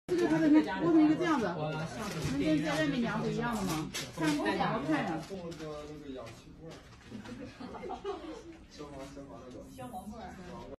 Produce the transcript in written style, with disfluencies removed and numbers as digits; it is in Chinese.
这个它的剥成一个这样子，跟在外面量不一样的吗？像剥两个看着。做个那个氧气罐。消防那个。消防罐。